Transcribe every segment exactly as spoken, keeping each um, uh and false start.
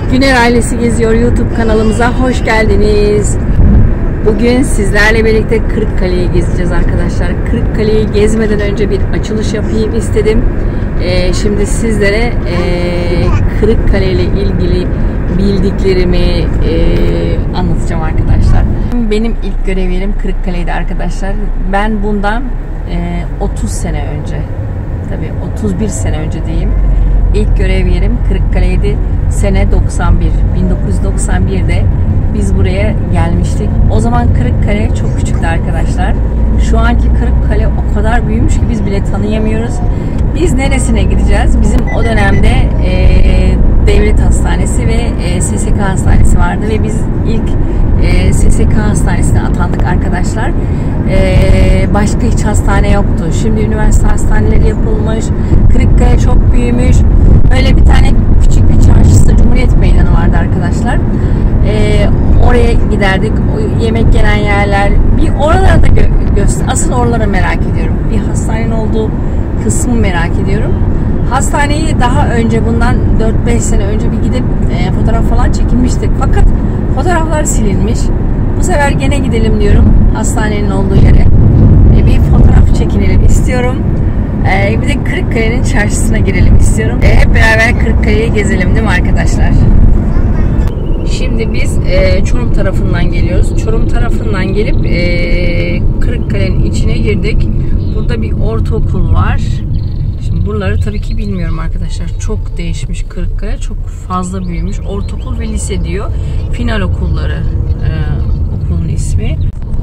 Güner Ailesi Geziyor YouTube kanalımıza hoş geldiniz. Bugün sizlerle birlikte Kırıkkale'yi gezeceğiz arkadaşlar. Kırıkkale'yi gezmeden önce bir açılış yapayım istedim. Ee, şimdi sizlere e, Kırıkkale ile ilgili bildiklerimi e, anlatacağım arkadaşlar. Benim ilk görev yerim Kırıkkale'ydi arkadaşlar. Ben bundan e, otuz sene önce, tabii otuz bir sene önce diyeyim, İlk görev yerim Kırıkkale'ydi. Sene doksan bir. bin dokuz yüz doksan bir'de biz buraya gelmiştik. O zaman Kırıkkale çok küçüktü arkadaşlar. Şu anki Kırıkkale o kadar büyümüş ki biz bile tanıyamıyoruz. Biz neresine gideceğiz? Bizim o dönemde e, devlet hastanesi ve e, S S K hastanesi vardı ve biz ilk e, S S K hastanesine atandık arkadaşlar. E, başka hiç hastane yoktu. Şimdi üniversite hastaneleri yapılmış. Kırıkkale çok büyümüş. Öyle bir tane küçük bir çarşısı, Cumhuriyet Meydanı vardı arkadaşlar. Ee, oraya giderdik. O yemek yenen yerler. Bir oralara da gö- göster. Asıl oraları merak ediyorum. Bir hastanenin olduğu kısmı merak ediyorum. Hastaneyi daha önce, bundan dört beş sene önce bir gidip e, fotoğraf falan çekinmiştik. Fakat fotoğraflar silinmiş. Bu sefer gene gidelim diyorum hastanenin olduğu yere. E, bir fotoğraf çekinelim istiyorum. Ee, bir de Kırıkkale'nin çarşısına girelim istiyorum. Ee, hep beraber Kırıkkale'yi gezelim değil mi arkadaşlar? Şimdi biz e, Çorum tarafından geliyoruz. Çorum tarafından gelip e, Kırıkkale'nin içine girdik. Burada bir ortaokul var. Şimdi buraları tabii ki bilmiyorum arkadaşlar. Çok değişmiş Kırıkkale. Çok fazla büyümüş. Ortaokul ve lise diyor. Final okulları e, okulun ismi.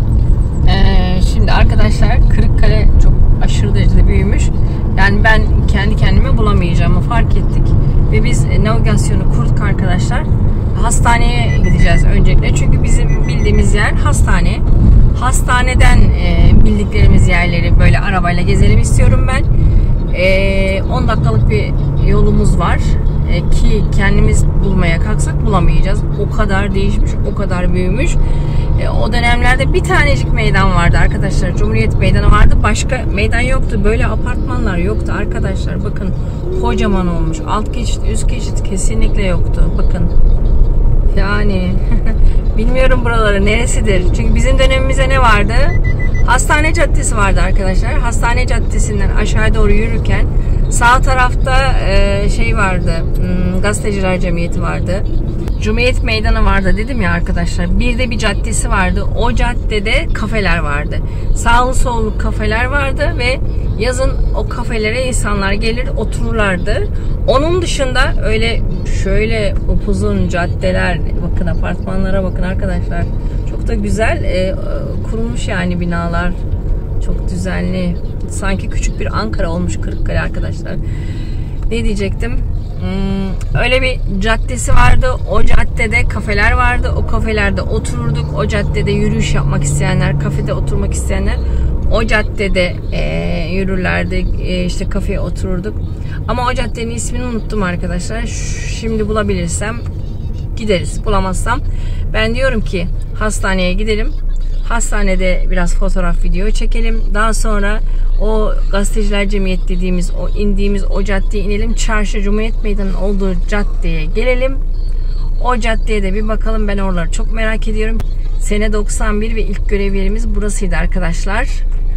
E, şimdi arkadaşlar Kırıkkale çok aşırı derecede büyümüş. Yani ben kendi kendime bulamayacağımı fark ettik. Ve biz navigasyonu kurduk arkadaşlar. Hastaneye gideceğiz öncelikle. Çünkü bizim bildiğimiz yer hastane. Hastaneden e, bildiklerimiz yerleri böyle arabayla gezelim istiyorum ben. E, on dakikalık bir yolumuz var. E, ki kendimiz bulmaya kalksak bulamayacağız. O kadar değişmiş, o kadar büyümüş. E, o dönemlerde bir tanecik meydan vardı arkadaşlar. Cumhuriyet Meydanı vardı. Başka meydan yoktu. Böyle apartmanlar yoktu arkadaşlar. Bakın kocaman olmuş. Alt geçit, üst geçit kesinlikle yoktu. Bakın. Yani bilmiyorum buraları neresidir. Çünkü bizim dönemimizde ne vardı? Hastane Caddesi vardı arkadaşlar. Hastane Caddesi'nden aşağı doğru yürürken sağ tarafta e, şey vardı. Hmm, Gazeteciler Cemiyeti vardı. Cumhuriyet Meydanı vardı dedim ya arkadaşlar. Bir de bir caddesi vardı. O caddede kafeler vardı. Sağlı sollu kafeler vardı ve yazın o kafelere insanlar gelir otururlardı. Onun dışında öyle şöyle upuzun caddeler, bakın apartmanlara bakın arkadaşlar. Çok da güzel e, kurulmuş yani binalar. Çok düzenli. Sanki küçük bir Ankara olmuş Kırıkkale arkadaşlar. Ne diyecektim? Hmm, öyle bir caddesi vardı. O caddede kafeler vardı. O kafelerde otururduk. O caddede yürüyüş yapmak isteyenler, kafede oturmak isteyenler o caddede e, yürürlerdi. E, işte kafeye otururduk. Ama o caddenin ismini unuttum arkadaşlar. Şimdi bulabilirsem gideriz. Bulamazsam ben diyorum ki hastaneye gidelim. Hastanede biraz fotoğraf, video çekelim. Daha sonra o Gazeteciler Cemiyeti dediğimiz o indiğimiz o caddeye inelim. Çarşı, Cumhuriyet Meydanı'nın olduğu caddeye gelelim. O caddeye de bir bakalım. Ben oraları çok merak ediyorum. Sene doksan bir ve ilk görev yerimiz burasıydı arkadaşlar.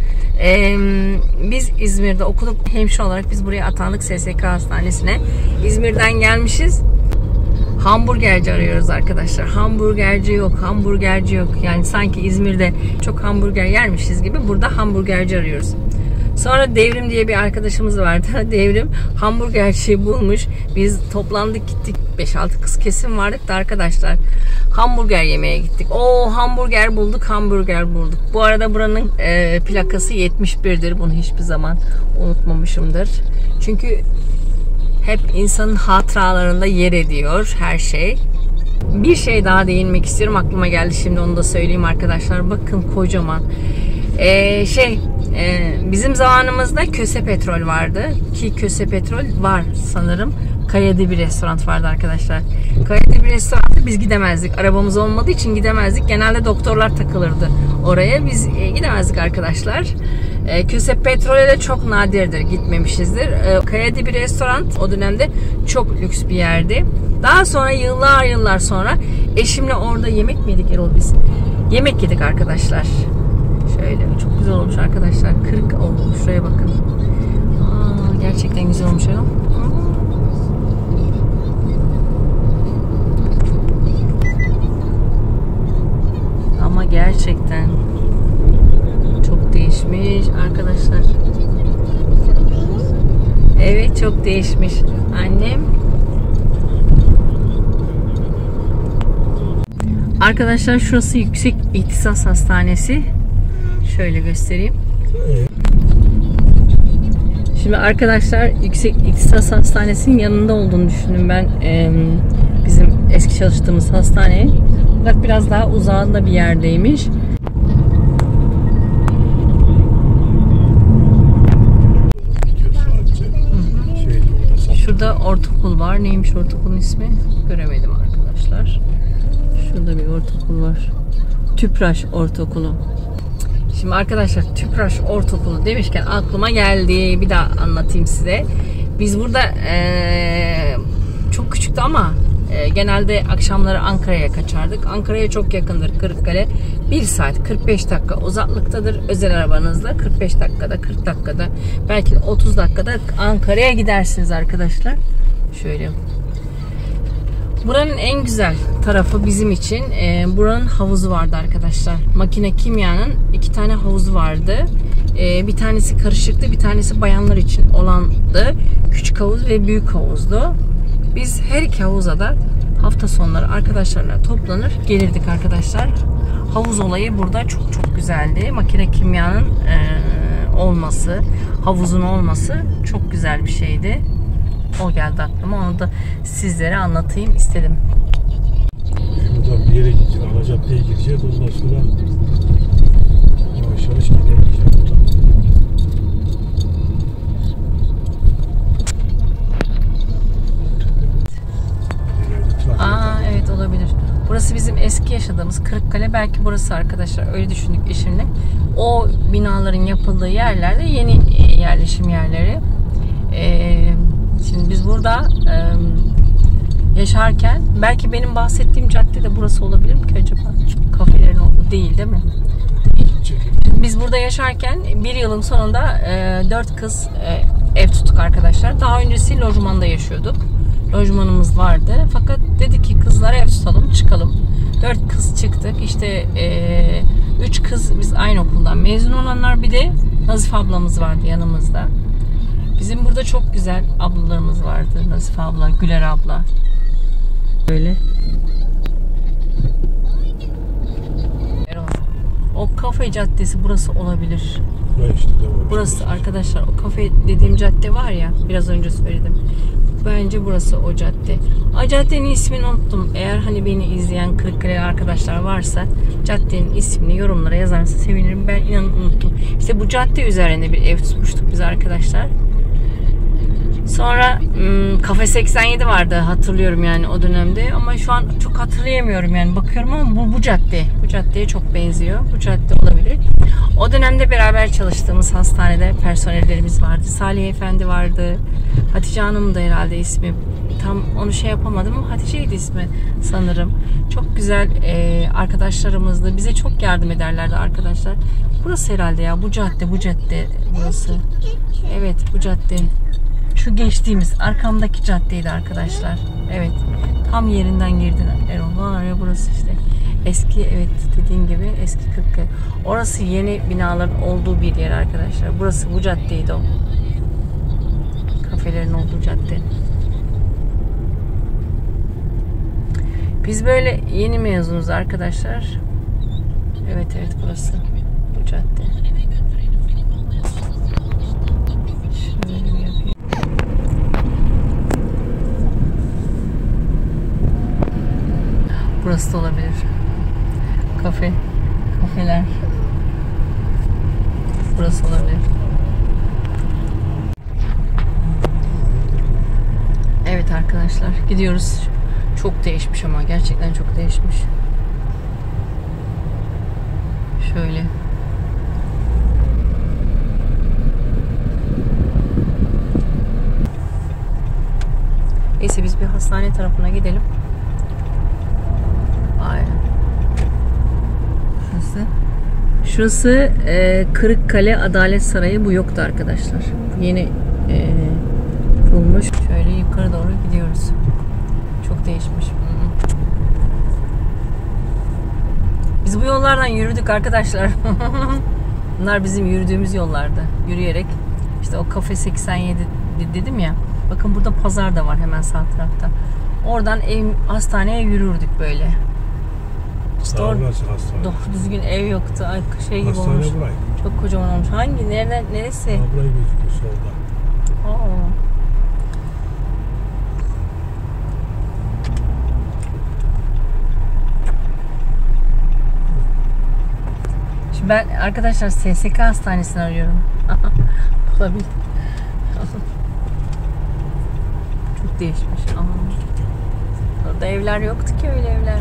Ee, biz İzmir'de okuduk. Hemşire olarak biz buraya atandık S S K hastanesine. İzmir'den gelmişiz. Hamburgerci arıyoruz arkadaşlar. Hamburgerci yok, hamburgerci yok. Yani sanki İzmir'de çok hamburger yermişiz gibi burada hamburgerci arıyoruz. Sonra Devrim diye bir arkadaşımız vardı. Devrim hamburgerciyi bulmuş. Biz toplandık gittik. beş altı kız kesim vardık da arkadaşlar. Hamburger yemeye gittik. Oo, hamburger bulduk, hamburger bulduk. Bu arada buranın e, plakası yetmiş bir'dir. Bunu hiçbir zaman unutmamışımdır. Çünkü hep insanın hatıralarında yer ediyor her şey. Bir şey daha değinmek istiyorum. Aklıma geldi şimdi, onu da söyleyeyim arkadaşlar. Bakın kocaman. Ee, şey e, bizim zamanımızda Köse Petrol vardı. Ki Köse Petrol var sanırım. Kaya'da bir restoran vardı arkadaşlar. Kaya'da bir restoranda biz gidemezdik. Arabamız olmadığı için gidemezdik. Genelde doktorlar takılırdı oraya. Biz e, gidemezdik arkadaşlar. E, Köse Petrol'e de çok nadirdir gitmemişizdir. E, Kaya'da bir restoran o dönemde çok lüks bir yerdi. Daha sonra yıllar yıllar sonra eşimle orada yemek mi yedik Erol biz? Yemek yedik arkadaşlar. Şöyle çok güzel olmuş arkadaşlar. Kırık olmuş. Şuraya bakın. Aa, gerçekten güzel olmuş Erol. Ama gerçekten çok değişmiş arkadaşlar. Evet, çok değişmiş. Annem. Arkadaşlar şurası Yüksek İhtisas Hastanesi. Şöyle göstereyim. Şimdi arkadaşlar Yüksek İhtisas Hastanesi'nin yanında olduğunu düşündüm ben. Ee, bizim eski çalıştığımız hastane. Fakat biraz daha uzağında bir yerdeymiş. Şurada ortaokul var. Neymiş ortaokulun ismi? Göremedim arkadaşlar. Şurada bir ortaokul var. Tüpraş Ortaokulu. Şimdi arkadaşlar Tüpraş Ortaokulu demişken aklıma geldi. Bir daha anlatayım size. Biz burada ee, çok küçüktü ama e, genelde akşamları Ankara'ya kaçardık. Ankara'ya çok yakındır Kırıkkale. bir saat kırk beş dakika uzaklıktadır. Özel arabanızla kırk beş dakikada, kırk dakikada, belki otuz dakikada Ankara'ya gidersiniz arkadaşlar. Şöyle. Buranın en güzel tarafı bizim için e, buranın havuzu vardı arkadaşlar. Makine Kimya'nın iki tane havuzu vardı. E, bir tanesi karışıktı, bir tanesi bayanlar için olandı. Küçük havuz ve büyük havuzdu. Biz her iki havuza da hafta sonları arkadaşlarla toplanır gelirdik arkadaşlar. Havuz olayı burada çok çok güzeldi. Makine Kimya'nın e, olması, havuzun olması çok güzel bir şeydi. O geldi aklıma. Onu da sizlere anlatayım istedim. Şuradan bir yere gideceğiz. Alacaddeye gireceğiz. Ondan sonra yavaş yavaş gidelim. Aa evet, olabilir. Burası bizim eski yaşadığımız Kırıkkale. Belki burası arkadaşlar. Öyle düşündük eşimle. O binaların yapıldığı yerlerde yeni yerleşim yerleri. Eee Şimdi biz burada e, yaşarken belki benim bahsettiğim cadde de burası olabilir mi ki acaba? Kafelerin olduğu değil değil mi? Değil. Biz burada yaşarken bir yılın sonunda e, dört kız e, ev tuttuk arkadaşlar. Daha öncesi lojmanda yaşıyorduk. Lojmanımız vardı. Fakat dedik ki kızlara ev tutalım, çıkalım. Dört kız çıktık. İşte e, üç kız biz aynı okuldan mezun olanlar, bir de Nazife ablamız vardı yanımızda. Bizim burada çok güzel ablalarımız vardı. Nazife abla, Güler abla. Böyle. O kafe caddesi burası olabilir. Burası arkadaşlar, o kafe dediğim cadde var ya, biraz önce söyledim. Bence burası o cadde. O caddenin ismini unuttum. Eğer hani beni izleyen Kırıkkale arkadaşlar varsa caddenin ismini yorumlara yazarsa sevinirim. Ben inanın unuttum. İşte bu cadde üzerinde bir ev tutmuştuk biz arkadaşlar. Sonra Kafe seksen yedi vardı, hatırlıyorum yani o dönemde, ama şu an çok hatırlayamıyorum yani, bakıyorum ama bu, bu cadde bu caddeye çok benziyor. Bu cadde olabilir. O dönemde beraber çalıştığımız hastanede personellerimiz vardı. Salih Efendi vardı. Hatice Hanım da herhalde ismi. Tam onu şey yapamadım ama Hatice'ydi ismi sanırım. Çok güzel e, arkadaşlarımızdı. Bize çok yardım ederlerdi arkadaşlar. Burası herhalde ya, bu cadde bu cadde burası. Evet, bu cadde. Şu geçtiğimiz arkamdaki caddeydi arkadaşlar. Evet. Tam yerinden girdin Erol. Var ya burası işte. Eski, evet dediğin gibi eski Kırıkkale. Orası yeni binaların olduğu bir yer arkadaşlar. Burası bu caddeydi o. Kafelerin olduğu cadde. Biz böyle yeni mezunuz arkadaşlar. Evet evet, burası bu cadde. Şöyle bir yapayım. Burası da olabilir. Kafe. Kafeler. Burası olabilir. Evet arkadaşlar, gidiyoruz. Çok değişmiş ama gerçekten çok değişmiş. Şöyle. Neyse biz bir hastane tarafına gidelim. Ay. Şurası. Şurası e, Kırıkkale Adalet Sarayı. Bu yoktu arkadaşlar. Yeni e, kurulmuş. Şöyle yukarı doğru gidiyoruz. Çok değişmiş. Biz bu yollardan yürüdük arkadaşlar. Bunlar bizim yürüdüğümüz yollardı. Yürüyerek. İşte o Kafe seksen yedi dedim ya. Bakın burada pazar da var hemen sağ tarafta. Oradan ev, hastaneye yürürdük böyle. İşte orada doğru düzgün ev yoktu. Ay, şey gibi hastane olmuş. Burayı. Çok kocaman olmuş. Hangi? Nereden? Neresi? Ha, burayı gözüküyor solda. Aa. Şimdi ben arkadaşlar S S K hastanesini arıyorum. Olabilir. Çok değişmiş. Aa. Orada evler yoktu ki, öyle evler.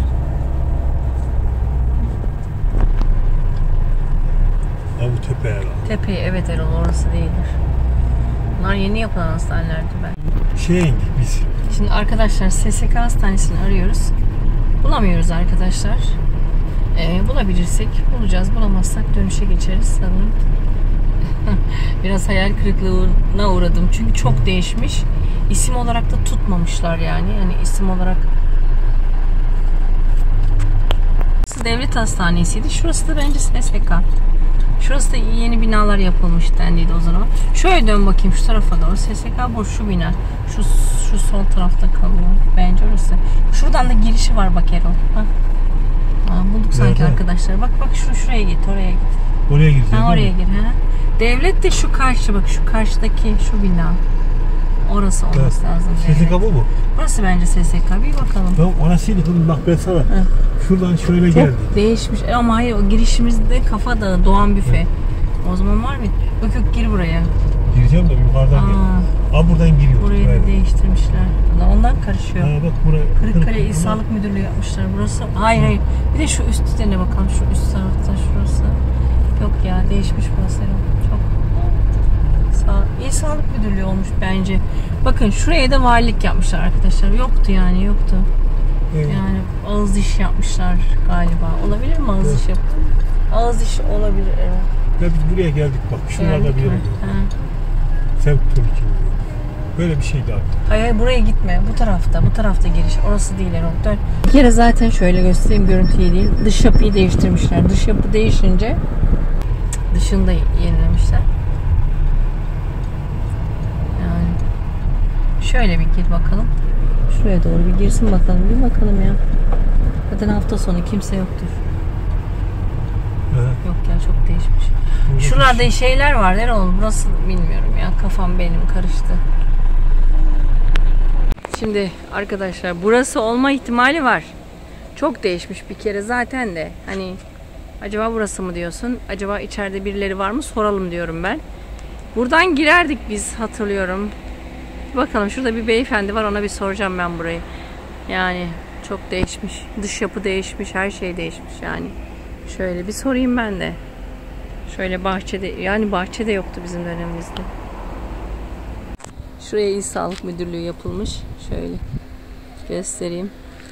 Ha, bu tepe herhalde. Tepe, evet Erol, orası değildir. Bunlar yeni yapılan hastanelerdi ben. Şeye indik biz. Şimdi arkadaşlar S S K hastanesini arıyoruz. Bulamıyoruz arkadaşlar. Ee, bulabilirsek bulacağız. Bulamazsak dönüşe geçeriz sanırım. Biraz hayal kırıklığına uğradım. Çünkü çok değişmiş. İsim olarak da tutmamışlar yani. Yani isim olarak. Burası devlet hastanesiydi. Şurası da bence S S K. Şurası da yeni binalar yapılmış dendiydi o zaman. Şöyle dön bakayım şu tarafa doğru. S S K bu, şu bina. Şu, şu sol tarafta kalıyor. Bence orası. Şuradan da girişi var bak Erol. Ha. Aa, bulduk sanki nerede arkadaşlar. Bak bak şu şuraya git, oraya git. Oraya gireceğiz. Ha, oraya gir ha. Devlet de şu karşı, bak şu karşıdaki şu bina. Orası olması evet lazım. S S K bu mu? Burası bence S S K. Bir bakalım. Tamam, orasıydı kızım, bak ben sana. Hı. Şuradan şöyle geldi. Çok değişmiş ama hayır, o girişimizde Kafa Dağı Doğan Büfe. Hı. O zaman var mı? Yok yok, gir buraya. Gireceğim de yukarıdan gir. Aa, buradan giriyor. Burayı da değiştirmişler. Ondan karışıyor. Ha, bak buraya. Kırıkkale İl Sağlık Müdürlüğü yapmışlar. Burası. Hayır hayır. Bir de şu üstüne bakalım. Şu üst tarafta şurası. Yok ya, değişmiş burası. Çok. Sağ, İl Sağlık Müdürlüğü olmuş bence. Bakın şuraya da valilik yapmışlar arkadaşlar. Yoktu yani, yoktu. Evet. Yani ağız diş yapmışlar galiba. Olabilir mi ağız evet diş yaptı? Ağız diş olabilir evet. Ya biz buraya geldik bak. Şuralarda bir yere geldik. Sevk Türkiye. Böyle bir şeydi artık. Hayır hayır, buraya gitme. Bu tarafta. Bu tarafta giriş. Orası değil Erol. Dön. Bir kere zaten şöyle göstereyim, görüntüyü değil. Dış yapıyı değiştirmişler. Dış yapı değişince dışını da yenilemişler. Yani şöyle bir gir bakalım. Şuraya doğru bir girsin bakalım. Bir bakalım ya. Zaten hafta sonu kimse yoktur. Evet. Yok ya, çok değişmiş. Şuralarda şeyler var Erol. Burası bilmiyorum ya. Kafam benim karıştı. Şimdi arkadaşlar burası olma ihtimali var. Çok değişmiş bir kere zaten de. Hani acaba burası mı diyorsun? Acaba içeride birileri var mı? Soralım diyorum ben. Buradan girerdik biz, hatırlıyorum. Bakalım, şurada bir beyefendi var, ona bir soracağım ben burayı. Yani çok değişmiş. Dış yapı değişmiş. Her şey değişmiş yani. Şöyle bir sorayım ben de. Şöyle bahçede, yani bahçede yoktu bizim dönemimizde. Şuraya İl Sağlık Müdürlüğü yapılmış. Şöyle göstereyim.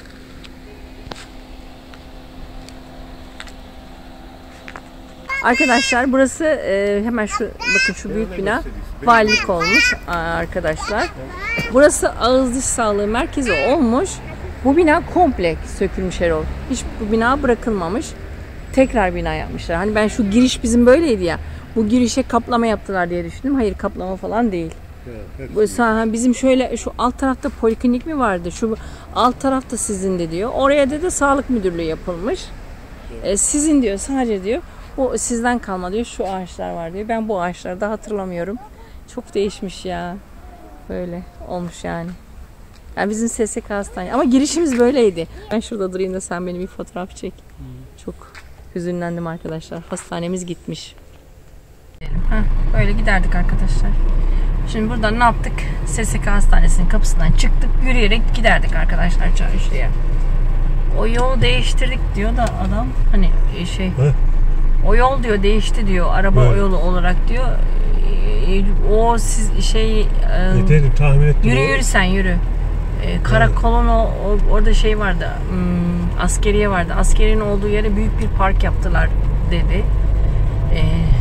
Arkadaşlar burası e, hemen şu, bakın şu büyük bina valilik olmuş arkadaşlar. Burası ağız diş sağlığı merkezi olmuş. Bu bina komple sökülmüş Erol. Hiç bu bina bırakılmamış. Tekrar bina yapmışlar. Hani ben şu giriş bizim böyleydi ya. Bu girişe kaplama yaptılar diye düşündüm. Hayır, kaplama falan değil. Evet, bu, bizim şöyle şu alt tarafta poliklinik mi vardı? Şu alt tarafta sizin de diyor. Oraya da, da sağlık müdürlüğü yapılmış. Evet. E, sizin diyor sadece diyor. O sizden kalma diyor. Şu ağaçlar var diyor. Ben bu ağaçları da hatırlamıyorum. Çok değişmiş ya. Böyle olmuş yani. Yani bizim S S K hastane. Ama girişimiz böyleydi. Ben şurada durayım da sen beni bir fotoğraf çek. Hmm. Çok hüzünlendim arkadaşlar. Hastanemiz gitmiş. Heh, böyle giderdik arkadaşlar. Şimdi buradan ne yaptık? S S K hastanesinin kapısından çıktık. Yürüyerek giderdik arkadaşlar çarşıya. O yol değiştirdik diyor da adam. Hani şey... He? O yol diyor değişti diyor. Araba evet o yolu olarak diyor. O siz şey... Yeterim, tahmin ettim. Yürü yürü sen yürü. e, karakolun o, o, orada şey vardı, hmm, askeriye vardı. Askeriyenin olduğu yere büyük bir park yaptılar dedi. E,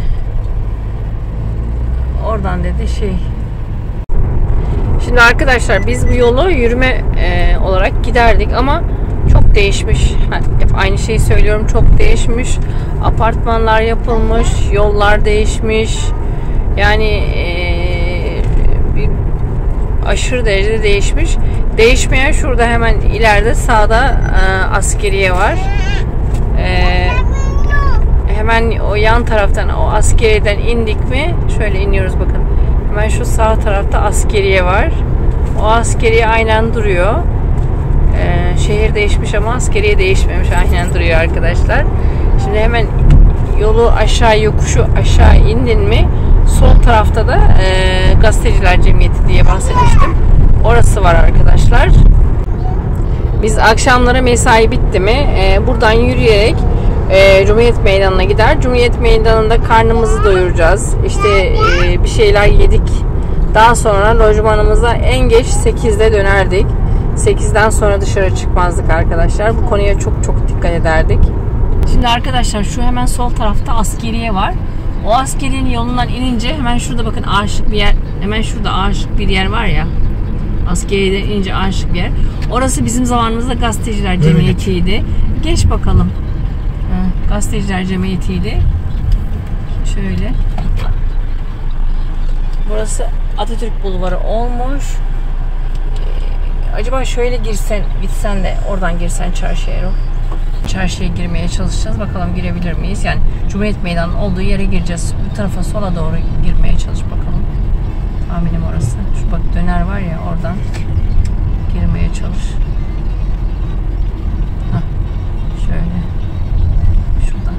oradan dedi şey. Şimdi arkadaşlar biz bu yolu yürüme e, olarak giderdik ama çok değişmiş. Hep aynı şeyi söylüyorum, çok değişmiş. Apartmanlar yapılmış, yollar değişmiş. Yani e, bir aşırı derecede değişmiş. Değişmeyen şurada hemen ileride sağda e, askeriye var. E, hemen o yan taraftan, o askeriyeden indik mi? Şöyle iniyoruz bakın. Hemen şu sağ tarafta askeriye var. O askeriye aynen duruyor. Ee, şehir değişmiş ama askeriye değişmemiş. Aynen duruyor arkadaşlar. Şimdi hemen yolu aşağı, yokuşu aşağı indin mi sol tarafta da e, Gazeteciler Cemiyeti diye bahsetmiştim. Orası var arkadaşlar. Biz akşamlara mesai bitti mi e, buradan yürüyerek e, Cumhuriyet Meydanı'na gider. Cumhuriyet Meydanı'nda karnımızı doyuracağız. İşte e, bir şeyler yedik. Daha sonra lojmanımıza en geç sekizde dönerdik. sekizden sonra dışarı çıkmazdık arkadaşlar. Bu konuya çok çok dikkat ederdik. Şimdi arkadaşlar şu hemen sol tarafta askeriye var. O askeriyenin yolundan inince hemen şurada bakın ağaçlık bir yer. Hemen şurada ağaçlık bir yer var ya. Askeriyeden inince ağaçlık bir yer. Orası bizim zamanımızda Gazeteciler Cemiyeti'ydi. Geç bakalım. Ha, Gazeteciler Cemiyeti'ydi. Şöyle. Burası Atatürk Bulvarı olmuş. Acaba şöyle girsen, gitsen de oradan girsen çarşıya, çarşıya girmeye çalışacağız. Bakalım girebilir miyiz? Yani Cumhuriyet Meydanı'nın olduğu yere gireceğiz. Bu tarafa sola doğru girmeye çalış bakalım. Tahminim orası. Şu bak döner var ya, oradan girmeye çalış. Hah, şöyle. Şuradan.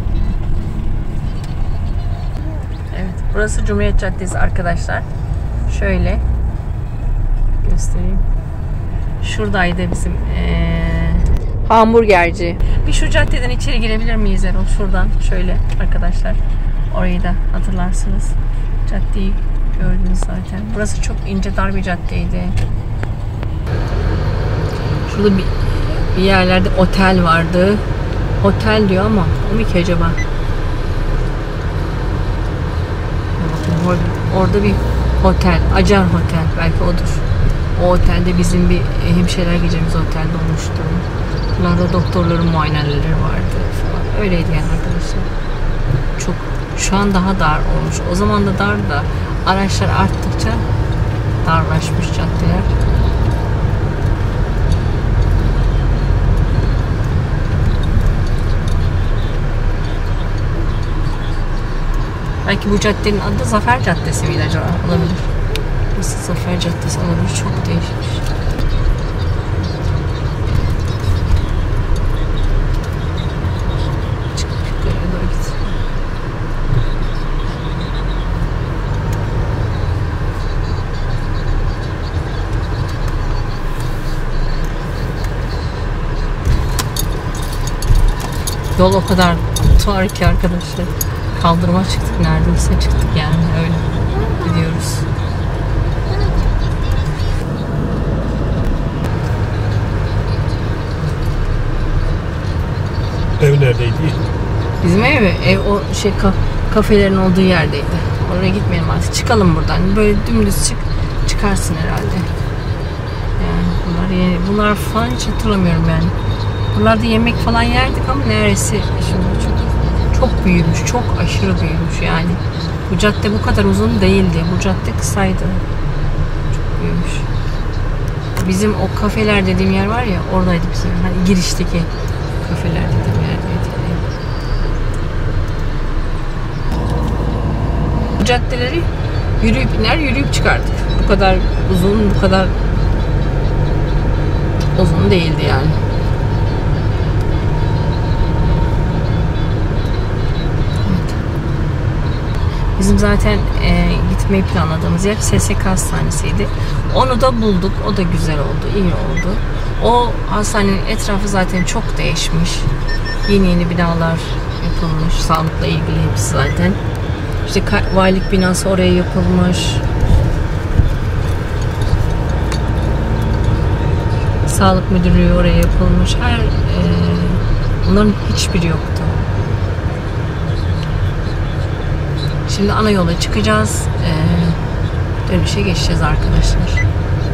Evet. Burası Cumhuriyet Caddesi arkadaşlar. Şöyle göstereyim. Şuradaydı bizim ee, hamburgerci. Bir şu caddeden içeri girebilir miyiz Erol? Şuradan şöyle arkadaşlar. Orayı da hatırlarsınız. Caddeyi gördünüz zaten. Burası çok ince, dar bir caddeydi. Şurada bir, bir yerlerde otel vardı. Otel diyor ama o mu ki acaba? Bakın orada bir otel. Acar Hotel. Belki odur. O otelde bizim bir hemşireler gecemiz otelde olmuştu. Bunlarda doktorların muayeneleri vardı falan. Öyleydi yani arkadaşlar. Çok, şu an daha dar olmuş. O zaman da dar da araçlar arttıkça darlaşmış caddeler. Belki bu caddenin adı da Zafer Caddesi miydi acaba? Olabilir. Burası Zafer Caddesi olabilir. Çok değişmiş. Çıkıp yukarıya doğru git. Yol o kadar tuhaf ki arkadaşlar. Kaldırıma çıktık, neredeyse çıktık yani, öyle gidiyoruz. Ev neredeydi? Bizim ev mi? Ev o şey ka kafelerin olduğu yerdeydi. Oraya gitmeyelim artık. Çıkalım buradan. Böyle dümdüz çık, çıkarsın herhalde. Yani bunlar yeni, bunlar falan hiç hatırlamıyorum yani. Buralarda yemek falan yerdik ama neresi? Şimdi çok çok büyümüş, çok aşırı büyümüş yani. Bu cadde bu kadar uzun değildi. Bu cadde kısaydı. Çok büyümüş. Bizim o kafeler dediğim yer var ya, oradaydı bizim. Hani girişteki kafeler dediğim yerdeydi. Bu caddeleri yürüyüp iner, yürüyüp çıkardık. Bu kadar uzun, bu kadar uzun değildi yani. Bizim zaten e, gitmeyi planladığımız yer S S K Hastanesi'ydi. Onu da bulduk. O da güzel oldu, iyi oldu. O hastanenin etrafı zaten çok değişmiş. Yeni yeni binalar yapılmış. Sağlıkla ilgili hepsi zaten. İşte valilik binası oraya yapılmış. Sağlık Müdürlüğü oraya yapılmış. Her e, onların hiçbiri yoktu. Şimdi ana yola çıkacağız. E, dönüşe geçeceğiz arkadaşlar.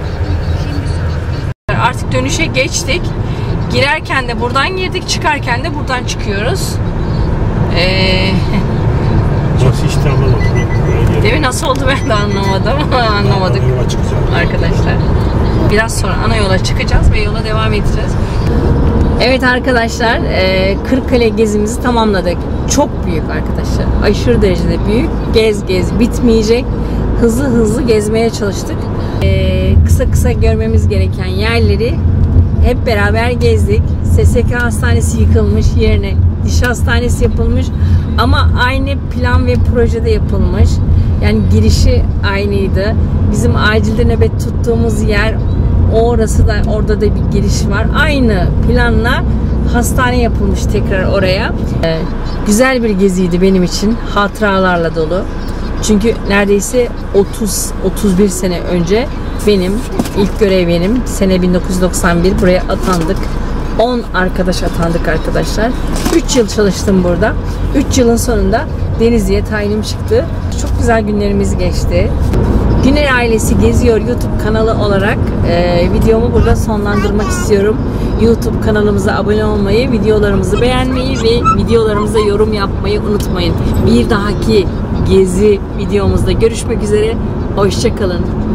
Artık dönüşe geçtik. Girerken de buradan girdik, çıkarken de buradan çıkıyoruz. Ee, Nasıl işte anlamadım. Değil mi? Nasıl oldu ben de anlamadım. Anlamadık arkadaşlar. Biraz sonra ana yola çıkacağız ve yola devam edeceğiz. Evet arkadaşlar, Kırıkkale gezimizi tamamladık. Çok büyük arkadaşlar. Aşırı derecede büyük. Gez gez bitmeyecek. Hızlı hızlı gezmeye çalıştık. Ee, kısa kısa görmemiz gereken yerleri hep beraber gezdik. S S K hastanesi yıkılmış, yerine diş hastanesi yapılmış. Ama aynı plan ve projede yapılmış. Yani girişi aynıydı. Bizim acilde nöbet tuttuğumuz yer, orası da, orada da bir giriş var. Aynı planla hastane yapılmış tekrar oraya. Ee, güzel bir geziydi benim için. Hatıralarla dolu. Çünkü neredeyse otuz otuz bir sene önce benim ilk görev benim. Sene bin dokuz yüz doksan bir buraya atandık. on arkadaş atandık arkadaşlar. üç yıl çalıştım burada. üç yılın sonunda Denizli'ye tayinim çıktı. Çok güzel günlerimiz geçti. Güner Ailesi Geziyor YouTube kanalı olarak e, videomu burada sonlandırmak istiyorum. YouTube kanalımıza abone olmayı, videolarımızı beğenmeyi ve videolarımıza yorum yapmayı unutmayın. Bir dahaki gezi videomuzda görüşmek üzere. Hoşça kalın.